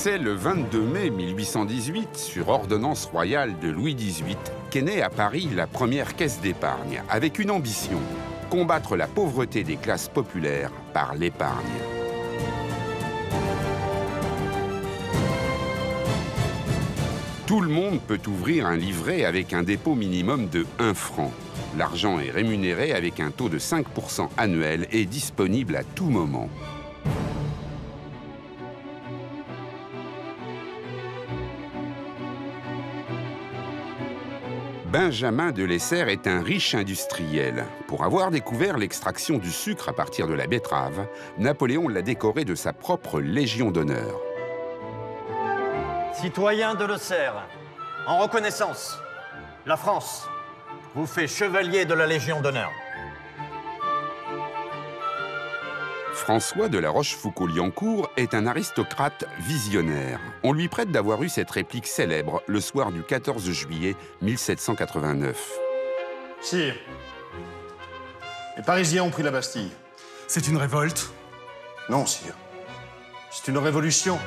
C'est le 22 mai 1818, sur ordonnance royale de Louis XVIII, qu'est née à Paris la première caisse d'épargne, avec une ambition, combattre la pauvreté des classes populaires par l'épargne. Tout le monde peut ouvrir un livret avec un dépôt minimum de 1 franc. L'argent est rémunéré avec un taux de 5% annuel et disponible à tout moment. Benjamin de Lesseps est un riche industriel. Pour avoir découvert l'extraction du sucre à partir de la betterave, Napoléon l'a décoré de sa propre Légion d'honneur. Citoyen de Lesseps, en reconnaissance, la France vous fait chevalier de la Légion d'honneur. François de la Rochefoucauld-Liancourt est un aristocrate visionnaire. On lui prête d'avoir eu cette réplique célèbre le soir du 14 juillet 1789. Sire, les Parisiens ont pris la Bastille. C'est une révolte? Non, sire. C'est une révolution.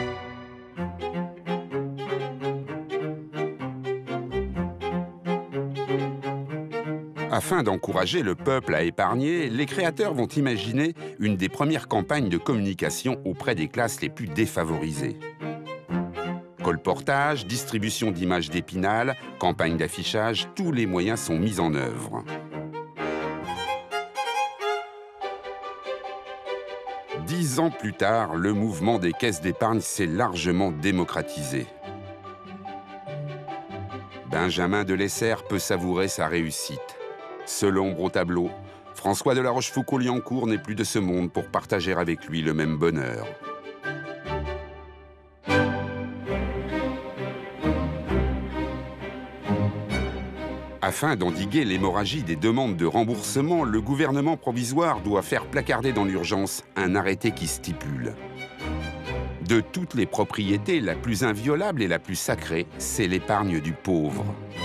Afin d'encourager le peuple à épargner, les créateurs vont imaginer une des premières campagnes de communication auprès des classes les plus défavorisées. Colportage, distribution d'images d'Épinal, campagne d'affichage, tous les moyens sont mis en œuvre. Dix ans plus tard, le mouvement des caisses d'épargne s'est largement démocratisé. Benjamin de Lesseps peut savourer sa réussite. Seul ombre au tableau, François de la Rochefoucauld-Liancourt n'est plus de ce monde pour partager avec lui le même bonheur. Afin d'endiguer l'hémorragie des demandes de remboursement, le gouvernement provisoire doit faire placarder dans l'urgence un arrêté qui stipule: de toutes les propriétés, la plus inviolable et la plus sacrée, c'est l'épargne du pauvre.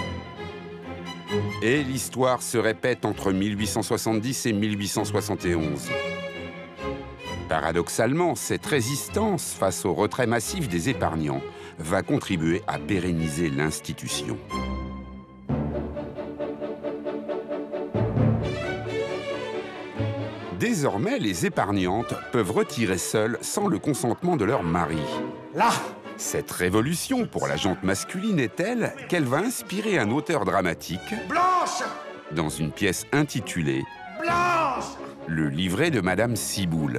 Et l'histoire se répète entre 1870 et 1871. Paradoxalement, cette résistance face au retrait massif des épargnants va contribuer à pérenniser l'institution. Désormais, les épargnantes peuvent retirer seules sans le consentement de leur mari. Là! Cette révolution pour la gente masculine est telle qu'elle va inspirer un auteur dramatique Blanche! dans une pièce intitulée Blanche! Le livret de Madame Ciboule.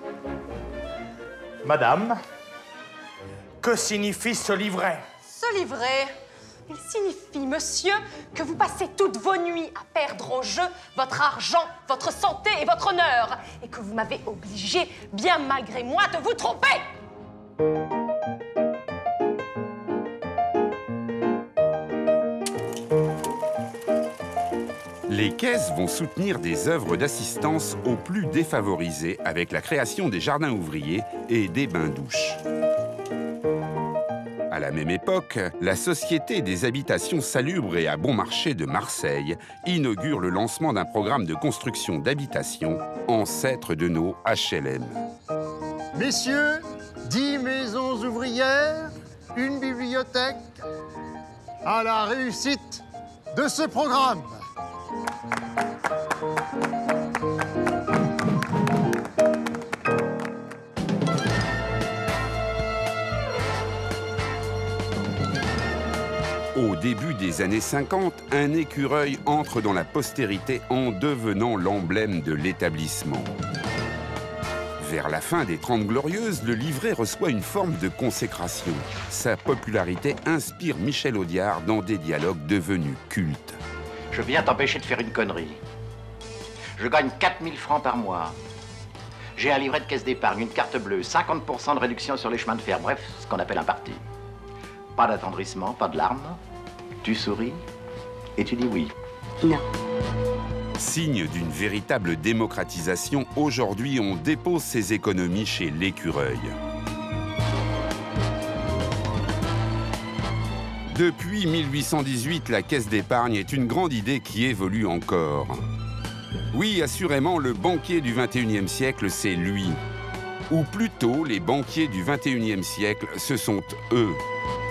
Madame, que signifie ce livret? Ce livret, il signifie, monsieur, que vous passez toutes vos nuits à perdre au jeu votre argent, votre santé et votre honneur, et que vous m'avez obligé, bien malgré moi, de vous tromper. Les caisses vont soutenir des œuvres d'assistance aux plus défavorisés avec la création des jardins ouvriers et des bains-douches. À la même époque, la Société des habitations salubres et à bon marché de Marseille inaugure le lancement d'un programme de construction d'habitations, ancêtre de nos HLM. Messieurs, 10 maisons ouvrières, une bibliothèque, à la réussite de ce programme. Au début des années 50, un écureuil entre dans la postérité en devenant l'emblème de l'établissement. Vers la fin des 30 Glorieuses, le livret reçoit une forme de consécration. Sa popularité inspire Michel Audiard dans des dialogues devenus cultes. Je viens t'empêcher de faire une connerie. Je gagne 4000 francs par mois. J'ai un livret de caisse d'épargne, une carte bleue, 50% de réduction sur les chemins de fer, bref, ce qu'on appelle un parti. Pas d'attendrissement, pas de larmes. Tu souris et tu dis oui. Non. Signe d'une véritable démocratisation, aujourd'hui on dépose ses économies chez l'écureuil. Depuis 1818, la caisse d'épargne est une grande idée qui évolue encore. Oui, assurément, le banquier du XXIe siècle, c'est lui. Ou plutôt, les banquiers du XXIe siècle, ce sont eux.